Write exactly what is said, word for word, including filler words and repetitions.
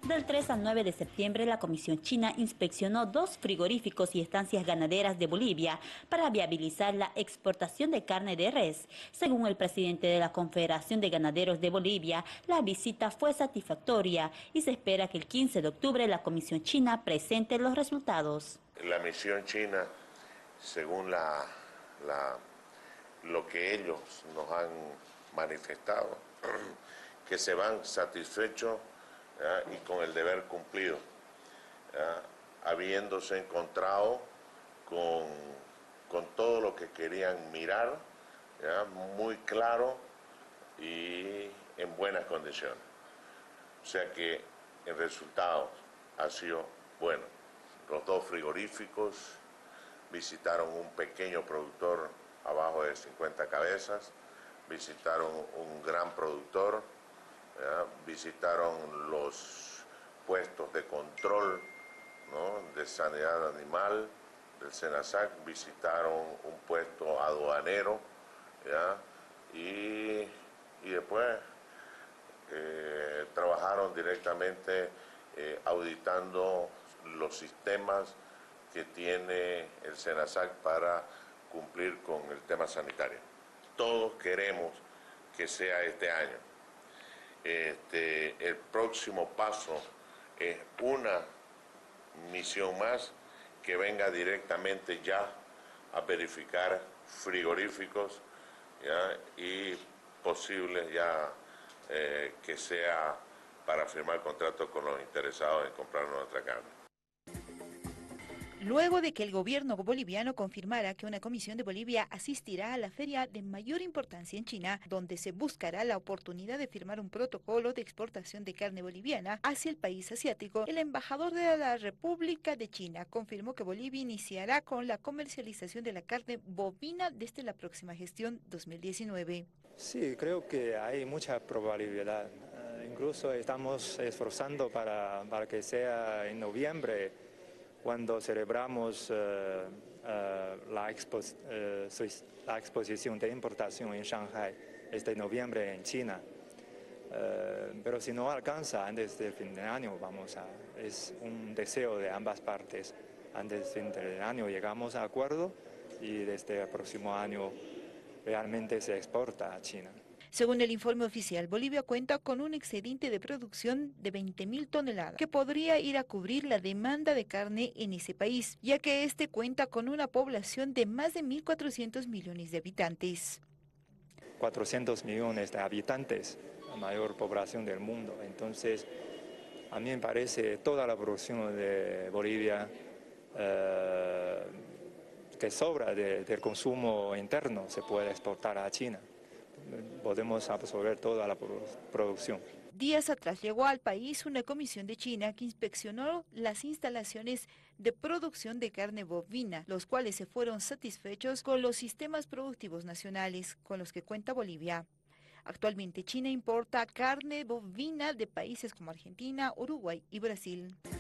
Del tres al nueve de septiembre, la Comisión China inspeccionó dos frigoríficos y estancias ganaderas de Bolivia para viabilizar la exportación de carne de res. Según el presidente de la Confederación de Ganaderos de Bolivia, la visita fue satisfactoria y se espera que el quince de octubre la Comisión China presente los resultados. La misión china, según la, la, lo que ellos nos han manifestado, que se van satisfechos ¿ya? y con el deber cumplido, ¿ya? habiéndose encontrado con, con todo lo que querían mirar, ¿ya? muy claro y en buenas condiciones. O sea que el resultado ha sido bueno. Los dos frigoríficos visitaron un pequeño productor abajo de cincuenta cabezas, visitaron un gran productor, ¿ya? visitaron los puestos de control, ¿no? de sanidad animal del SENASAC, visitaron un puesto aduanero, ¿ya? Y, y después eh, trabajaron directamente eh, auditando los sistemas que tiene el SENASAC para cumplir con el tema sanitario. Todos queremos que sea este año. Este, el próximo paso es una misión más que venga directamente ya a verificar frigoríficos ¿ya? y posibles ya eh, que sea para firmar contratos con los interesados en comprar nuestra carne. Luego de que el gobierno boliviano confirmara que una comisión de Bolivia asistirá a la feria de mayor importancia en China, donde se buscará la oportunidad de firmar un protocolo de exportación de carne boliviana hacia el país asiático, el embajador de la República de China confirmó que Bolivia iniciará con la comercialización de la carne bovina desde la próxima gestión dos mil diecinueve. Sí, creo que hay mucha probabilidad. Uh, incluso estamos esforzando para, para que sea en noviembre, cuando celebramos uh, uh, la, expo uh, la exposición de importación en Shanghai, este noviembre en China. Uh, pero si no alcanza antes del fin de año, vamos a, es un deseo de ambas partes. Antes del fin de año llegamos a acuerdo y desde el próximo año realmente se exporta a China. Según el informe oficial, Bolivia cuenta con un excedente de producción de veinte mil toneladas, que podría ir a cubrir la demanda de carne en ese país, ya que este cuenta con una población de más de mil cuatrocientos millones de habitantes. cuatrocientos millones de habitantes, la mayor población del mundo. Entonces, a mí me parece toda la producción de Bolivia eh, que sobra de, del consumo interno se puede exportar a China. Podemos absorber toda la producción. Días atrás llegó al país una comisión de China que inspeccionó las instalaciones de producción de carne bovina, los cuales se fueron satisfechos con los sistemas productivos nacionales con los que cuenta Bolivia. Actualmente China importa carne bovina de países como Argentina, Uruguay y Brasil.